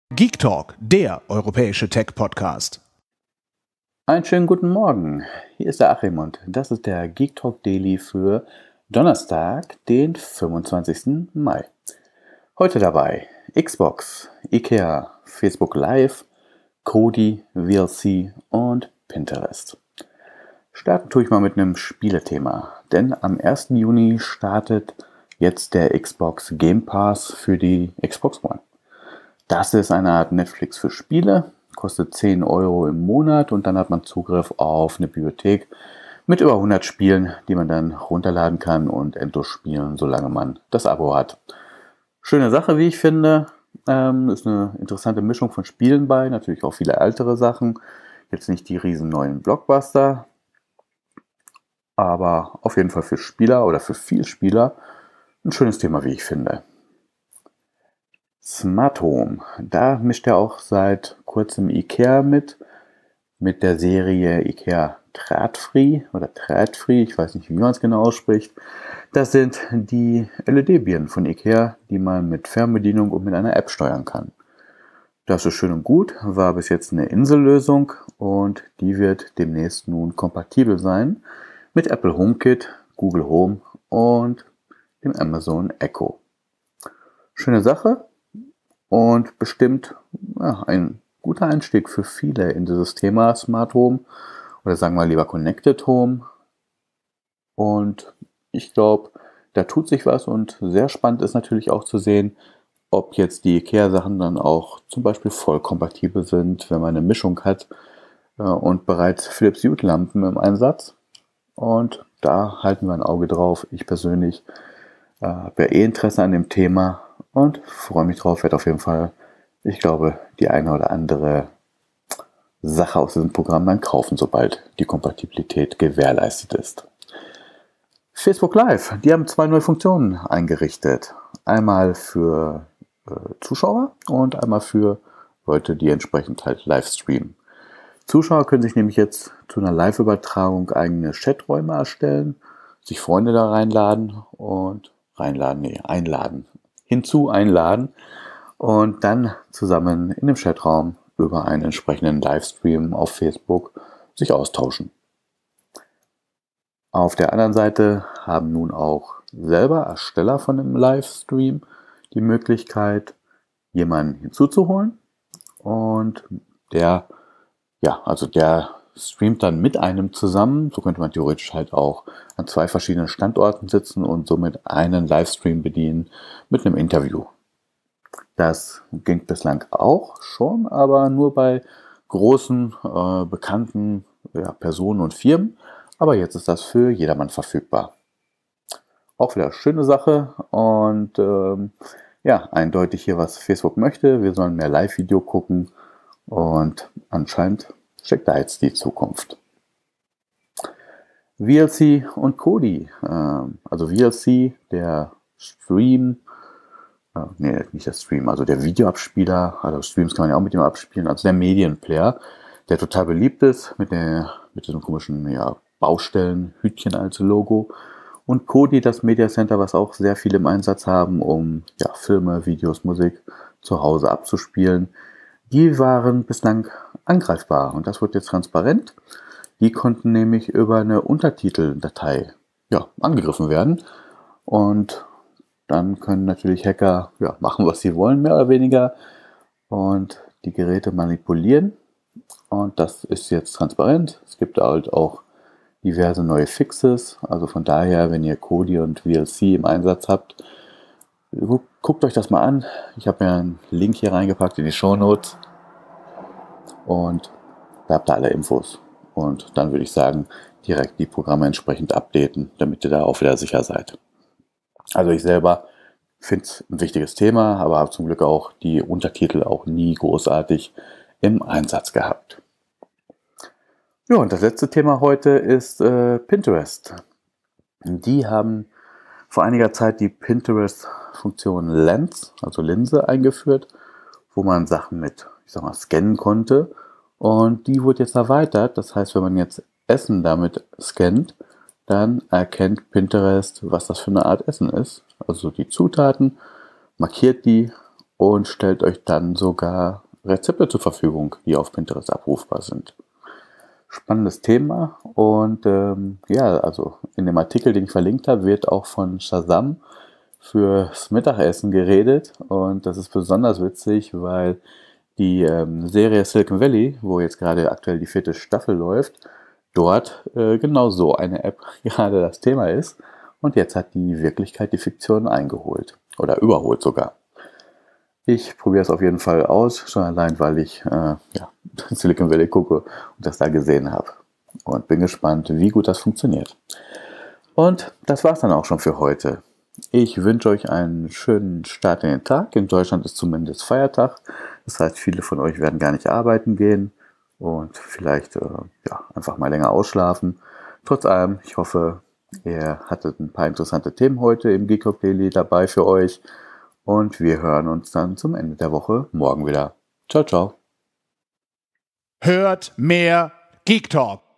Geek Talk, der europäische Tech-Podcast. Einen schönen guten Morgen. Hier ist der Achim und das ist der Geek Talk Daily für Donnerstag, den 25. Mai. Heute dabei Xbox, IKEA, Facebook Live, Kodi, VLC und Pinterest. Starten tue ich mal mit einem Spielethema, denn am 1. Juni startet jetzt der Xbox Game Pass für die Xbox One. Das ist eine Art Netflix für Spiele, kostet 10 Euro im Monat und dann hat man Zugriff auf eine Bibliothek mit über 100 Spielen, die man dann runterladen kann und endlos spielen, solange man das Abo hat. Schöne Sache, wie ich finde. Ist eine interessante Mischung von Spielen bei, natürlich auch viele ältere Sachen. Jetzt nicht die riesen neuen Blockbuster, aber auf jeden Fall für Spieler oder für viel Spieler ein schönes Thema, wie ich finde. Smart Home, da mischt er auch seit kurzem IKEA mit der Serie IKEA Drahtfree oder Drahtfree, ich weiß nicht, wie man es genau ausspricht. Das sind die LED-Birnen von IKEA, die man mit Fernbedienung und mit einer App steuern kann. Das ist schön und gut, war bis jetzt eine Insellösung und die wird demnächst nun kompatibel sein mit Apple HomeKit, Google Home und dem Amazon Echo. Schöne Sache. Und bestimmt ein guter Einstieg für viele in dieses Thema Smart Home oder sagen wir lieber Connected Home. Und ich glaube, da tut sich was und sehr spannend ist natürlich auch zu sehen, ob jetzt die IKEA-Sachen dann auch zum Beispiel voll kompatibel sind, wenn man eine Mischung hat und bereits Philips Hue-Lampen im Einsatz. Und da halten wir ein Auge drauf. Ich persönlich habe ja Interesse an dem Thema. Und freue mich drauf, werde auf jeden Fall, ich glaube, die eine oder andere Sache aus diesem Programm dann kaufen, sobald die Kompatibilität gewährleistet ist. Facebook Live, die haben 2 neue Funktionen eingerichtet. Einmal für Zuschauer und einmal für Leute, die entsprechend halt live streamen. Zuschauer können sich nämlich jetzt zu einer Live-Übertragung eigene Chaträume erstellen, sich Freunde da einladen und dann zusammen in dem Chatraum über einen entsprechenden Livestream auf Facebook sich austauschen. Auf der anderen Seite haben nun auch selber Ersteller von einem Livestream die Möglichkeit, jemanden hinzuzuholen und der streamt dann mit einem zusammen. So könnte man theoretisch halt auch an 2 verschiedenen Standorten sitzen und somit einen Livestream bedienen mit einem Interview. Das ging bislang auch schon, aber nur bei großen, bekannten Personen und Firmen. Aber jetzt ist das für jedermann verfügbar. Auch wieder eine schöne Sache und eindeutig hier, was Facebook möchte. Wir sollen mehr Live-Video gucken und anscheinend steckt da jetzt die Zukunft. VLC und Kodi, also VLC, der Stream, nicht der Stream, also der Videoabspieler, also Streams kann man ja auch mit dem abspielen, also der Medienplayer, der total beliebt ist, mit diesem komischen Baustellenhütchen als Logo. Und Kodi, das Media Center, was auch sehr viele im Einsatz haben, um Filme, Videos, Musik zu Hause abzuspielen. Die waren bislang angreifbar und das wird jetzt transparent. Die konnten nämlich über eine Untertiteldatei angegriffen werden und dann können natürlich Hacker machen, was sie wollen, mehr oder weniger, und die Geräte manipulieren und das ist jetzt transparent. Es gibt halt auch diverse neue Fixes, also von daher, wenn ihr Kodi und VLC im Einsatz habt, guckt euch das mal an. Ich habe mir einen Link hier reingepackt in die Shownotes und da habt ihr alle Infos. Und dann würde ich sagen, direkt die Programme entsprechend updaten, damit ihr da auch wieder sicher seid. Also ich selber finde es ein wichtiges Thema, aber habe zum Glück auch die Untertitel auch nie großartig im Einsatz gehabt. Ja, und das letzte Thema heute ist Pinterest. Die haben vor einiger Zeit die Pinterest-Funktion Lens, also Linse, eingeführt, wo man Sachen mit, scannen konnte. Und die wurde jetzt erweitert. Das heißt, wenn man jetzt Essen damit scannt, dann erkennt Pinterest, was das für eine Art Essen ist. Also die Zutaten, markiert die und stellt euch dann sogar Rezepte zur Verfügung, die auf Pinterest abrufbar sind. Spannendes Thema und also in dem Artikel, den ich verlinkt habe, wird auch von Shazam fürs Mittagessen geredet und das ist besonders witzig, weil die Serie Silicon Valley, wo jetzt gerade aktuell die 4. Staffel läuft, dort genau so eine App gerade das Thema ist und jetzt hat die Wirklichkeit die Fiktion eingeholt oder überholt sogar. Ich probiere es auf jeden Fall aus, schon allein, weil ich Silicon Valley gucke und das da gesehen habe und bin gespannt, wie gut das funktioniert. Und das war's dann auch schon für heute. Ich wünsche euch einen schönen Start in den Tag. In Deutschland ist zumindest Feiertag. Das heißt, viele von euch werden gar nicht arbeiten gehen und vielleicht einfach mal länger ausschlafen. Trotz allem, ich hoffe, ihr hattet ein paar interessante Themen heute im Geek Talk Daily dabei für euch. Und wir hören uns dann zum Ende der Woche morgen wieder. Ciao, ciao. Hört mehr Geek Talk.